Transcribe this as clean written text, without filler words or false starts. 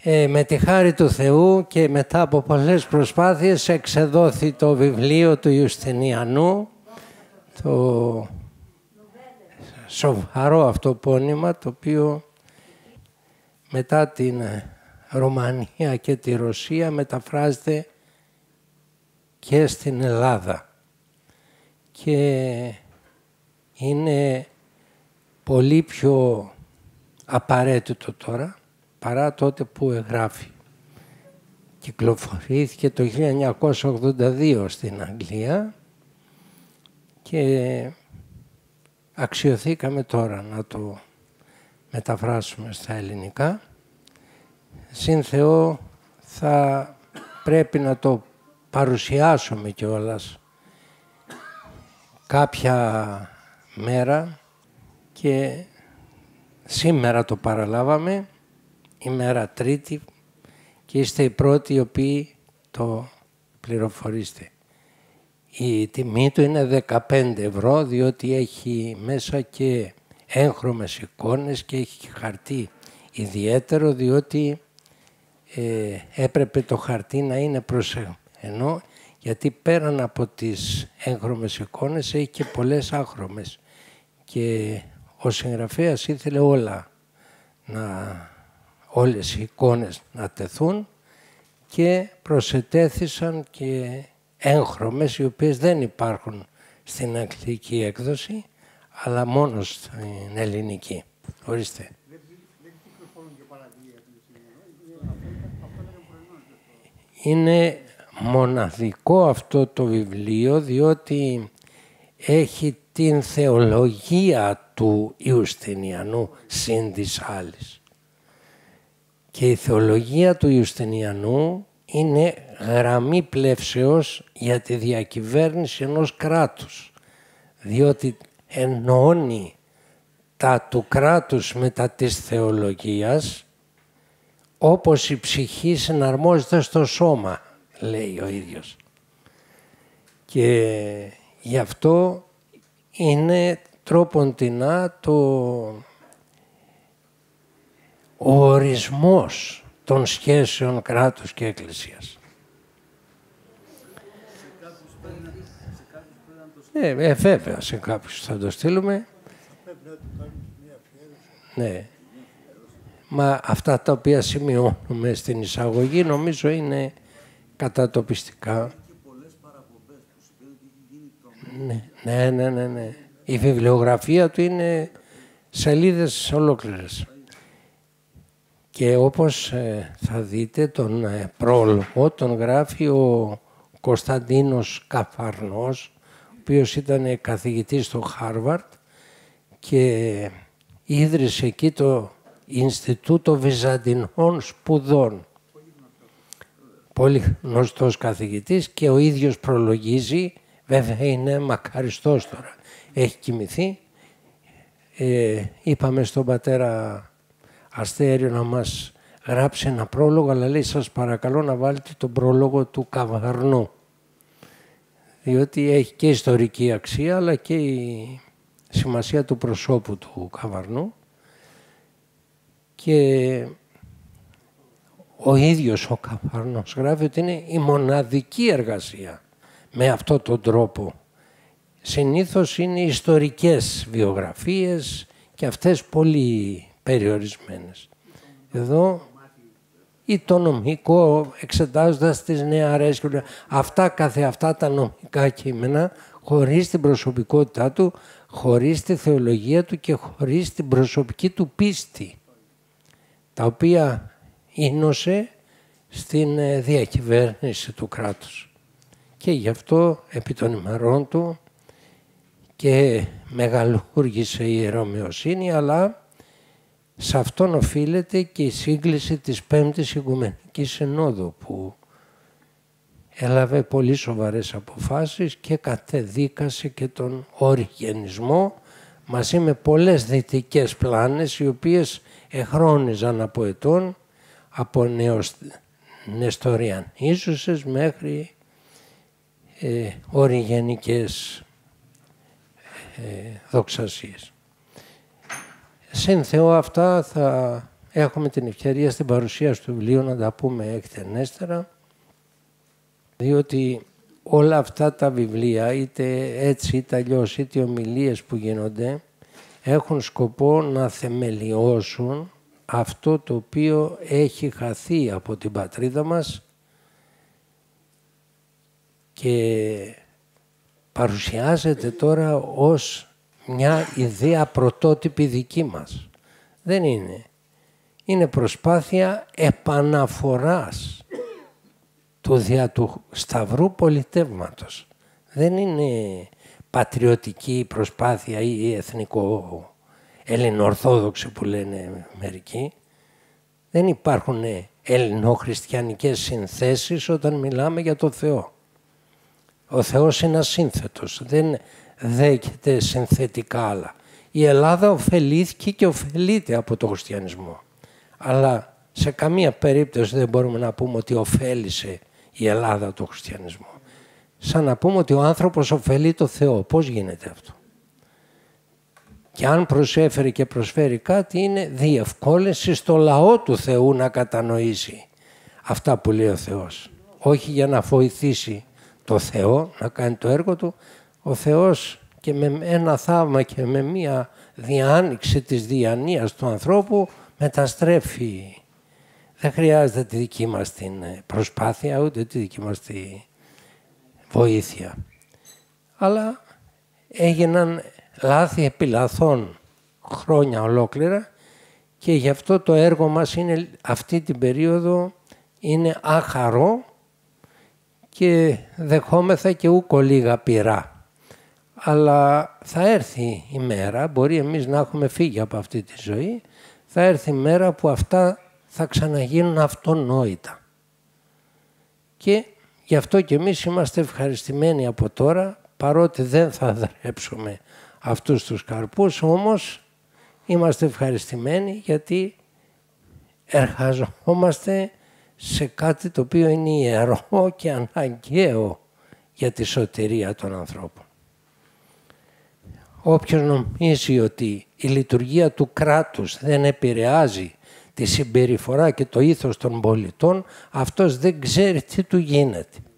Με τη χάρη του Θεού και μετά από πολλές προσπάθειες εξεδόθη το βιβλίο του Ιουστινιανού, το σοβαρό αυτό πόνημα, το οποίο μετά την Ρωμανία και τη Ρωσία μεταφράζεται και στην Ελλάδα. Και είναι πολύ πιο απαραίτητο τώρα παρά τότε που εγγράφει. Κυκλοφορήθηκε το 1982 στην Αγγλία και αξιωθήκαμε τώρα να το μεταφράσουμε στα ελληνικά. Συν Θεό θα πρέπει να το παρουσιάσουμε κιόλας κάποια μέρα και σήμερα το παραλάβαμε, ημέρα Τρίτη, και είστε οι πρώτοι οι οποίοι το πληροφορήστε. Η τιμή του είναι 15 ευρώ, διότι έχει μέσα και έγχρωμες εικόνες και έχει χαρτί ιδιαίτερο, διότι έπρεπε το χαρτί να είναι προσεγμένο, γιατί πέραν από τις έγχρωμες εικόνες έχει και πολλές άχρωμες. Και ο συγγραφέας ήθελε όλες οι εικόνες να τεθούν και προσετέθησαν και έγχρωμες, οι οποίες δεν υπάρχουν στην αγγλική έκδοση, αλλά μόνο στην ελληνική. Ορίστε. Είναι μοναδικό αυτό το βιβλίο, διότι έχει την θεολογία του Ιουστινιανού συν της άλλης. Και η θεολογία του Ιουστινιανού είναι γραμμή πλεύσεως για τη διακυβέρνηση ενός κράτους, διότι ενώνει τα του κράτους με τα της θεολογίας, όπως η ψυχή συναρμόζεται στο σώμα, λέει ο ίδιος. Και γι' αυτό είναι τρόποντινά ο ορισμός των σχέσεων κράτους και εκκλησίας. Βέβαια, σε κάποιους θα το στείλουμε. Ναι. Μα αυτά τα οποία σημειώνουμε στην εισαγωγή νομίζω είναι κατατοπιστικά. Ναι. Η βιβλιογραφία του είναι σελίδες ολόκληρες. Και όπως θα δείτε τον πρόλογο τον γράφει ο Κωνσταντίνος Καφαρνός, ο οποίος ήταν καθηγητής στο Χάρβαρτ και ίδρυσε εκεί το Ινστιτούτο Βυζαντινών Σπουδών. Πολύ γνωστός καθηγητής και ο ίδιος προλογίζει, βέβαια είναι μακαριστός τώρα, έχει κοιμηθεί. Είπαμε στον πατέρα Αστέριο να μας γράψει ένα πρόλογο, αλλά λέει σας παρακαλώ να βάλετε τον πρόλογο του Καβαρνού, διότι έχει και ιστορική αξία αλλά και η σημασία του προσώπου του Καβαρνού. Και ο ίδιος ο Καβαρνός γράφει ότι είναι η μοναδική εργασία με αυτόν τον τρόπο. Συνήθως είναι ιστορικές βιογραφίες και αυτές πολύ περιορισμένες. Εδώ ή το νομικό, εξετάζοντας τις νεαρές και αυτά τα νομικά κείμενα, χωρίς την προσωπικότητά του, χωρίς τη θεολογία του και χωρίς την προσωπική του πίστη, τα οποία ίνωσε στην διακυβέρνηση του κράτους. Και γι' αυτό επί των ημερών του και μεγαλούργησε η ιερομοιοσύνη, αλλά σε αυτόν οφείλεται και η σύγκληση της Πέμπτης Οικουμενικής Συνόδου, που έλαβε πολύ σοβαρές αποφάσεις και κατεδίκασε και τον οριγενισμό μαζί με πολλές δυτικές πλάνες, οι οποίες εχρόνιζαν από ετών, από νεστοριανίζουσες μέχρι οριγενικές δοξασίες. Συν Θεό αυτά θα έχουμε την ευκαιρία στην παρουσίαση του βιβλίου να τα πούμε εκτενέστερα, διότι όλα αυτά τα βιβλία, είτε έτσι είτε αλλιώς, είτε ομιλίες που γίνονται, έχουν σκοπό να θεμελιώσουν αυτό το οποίο έχει χαθεί από την πατρίδα μας και παρουσιάζεται τώρα ως μια ιδέα πρωτότυπη δική μας. Δεν είναι. Είναι προσπάθεια επαναφοράς του δια του σταυρού πολιτεύματος. Δεν είναι πατριωτική προσπάθεια ή εθνικό ελληνοορθόδοξη που λένε μερικοί. Δεν υπάρχουν ελληνοχριστιανικές συνθέσεις όταν μιλάμε για το Θεό. Ο Θεός είναι ασύνθετος, δεν δέχεται συνθετικά άλλα. Η Ελλάδα ωφελήθηκε και ωφελείται από τον χριστιανισμό. Αλλά σε καμία περίπτωση δεν μπορούμε να πούμε ότι ωφέλησε η Ελλάδα τον χριστιανισμό. Σαν να πούμε ότι ο άνθρωπος ωφελεί το Θεό. Πώς γίνεται αυτό? Και αν προσέφερε και προσφέρει κάτι, είναι διευκόλυνση στο λαό του Θεού να κατανοήσει αυτά που λέει ο Θεός. Όχι για να βοηθήσει το Θεό να κάνει το έργο του. Ο Θεός και με ένα θαύμα και με μία διάνοιξη της διανοίας του ανθρώπου μεταστρέφει. Δεν χρειάζεται τη δική μας την προσπάθεια, ούτε τη δική μας τη βοήθεια. Αλλά έγιναν λάθη επί λαθών χρόνια ολόκληρα και γι' αυτό το έργο μας είναι, αυτή την περίοδο είναι άχαρο και δεχόμεθα και ούκο λίγα πειρά. Αλλά θα έρθει η μέρα, μπορεί εμείς να έχουμε φύγει από αυτή τη ζωή, θα έρθει η μέρα που αυτά θα ξαναγίνουν αυτονόητα. Και γι' αυτό και εμείς είμαστε ευχαριστημένοι από τώρα, παρότι δεν θα δρέψουμε αυτούς τους καρπούς, όμως είμαστε ευχαριστημένοι γιατί εργαζόμαστε σε κάτι το οποίο είναι ιερό και αναγκαίο για τη σωτηρία των ανθρώπων. Όποιος νομίζει ότι η λειτουργία του κράτους δεν επηρεάζει τη συμπεριφορά και το ήθος των πολιτών, αυτός δεν ξέρει τι του γίνεται.